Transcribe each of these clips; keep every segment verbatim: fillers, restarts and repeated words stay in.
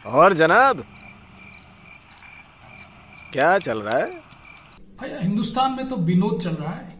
और जनाब क्या चल रहा है? भैया हिंदुस्तान में तो विनोद चल रहा है।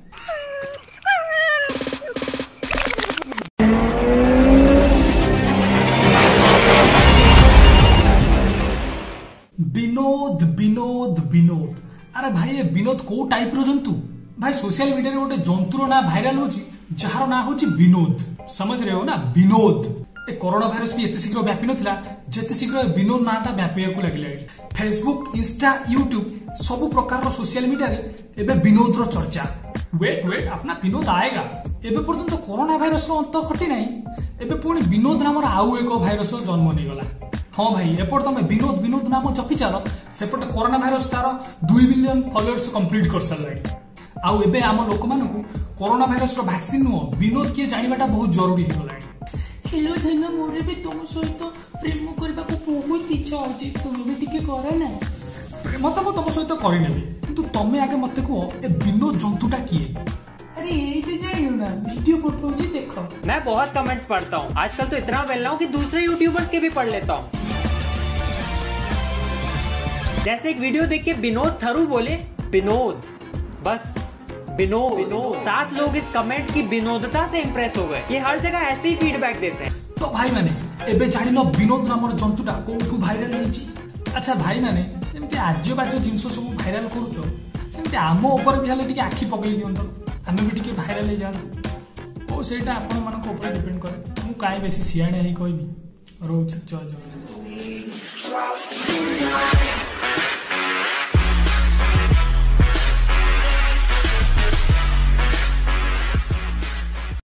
विनोद विनोद विनोद अरे भाई ये विनोद को टाइप रो जंतु भाई सोशल मीडिया रे गोटे जंतुर ना भाइराल होची जार ना होची विनोद। समझ रहे हो ना? विनोद ए कोरोना भाइरस भी एते शीघ्र व्यापी नथिला जेते शीघ्र विनोद नाटा व्यापियाकू लागिला। फेसबुक इंस्टा यूट्यूब सब प्रकार सोशल मीडिया रे एबे विनोद रो चर्चा। वेट वेट अपना विनोद आएगा। एबे पर्यंत तो कोरोना भाइरस रो अंत घटी नाही। एबे पुणी विनोद नामर आउ एक भाइरस रो जन्म नहीं गला। हाँ भाई एपट तुम विनोद विनोद नाम जपी चल सेपटे कोरोना भाइरस तार दुई मिलियन फॉलोअर्स कंप्लीट कर सारा। आउ एबे आम लोक मानकू कोरोना भाइरस रो वैक्सीन नुह विनोद किए जानिबाटा बहुत जरूरी हो गलानी। हेलो धन मोरे भी तुम सहित प्रेम करबा को बहुत इच्छा होची तुम भी टिके कर ना। मत मत तुम सहित करि नेबी किंतु तमे आगे मते को ए विनोद जंतुटा किए? अरे ये जानियो ना वीडियो फोटो जी देखो। मैं बहुत कमेंट्स पढ़ता हूँ आजकल तो इतना वेल हूँ कि दूसरे यूट्यूबर्स के भी पढ़ लेता हूँ। जैसे एक वीडियो देख के विनोद थरू बोले विनोद बस विनोद विनोद सात लोग इस कमेंट की विनोदता से इंप्रेस हो गए। ये हर जगह ऐसे ही फीडबैक देते हैं। तो भाई मैंने एबे जानिनो विनोद नामर जंतुटा कोठू भाइराल होईची। अच्छा भाई मैंने जेमति आज्य बाज्य जिंस सब भाइराल करूचो सेमति आम ऊपर भी हले टिके आखि पकई दियंतो आमे भी टिके भाइराल हे जांतु। ओ सेटा आपण मानको ऊपर डिपेंड करे। मु काई बेसी सियाणे हे कहबी रोज जय जय।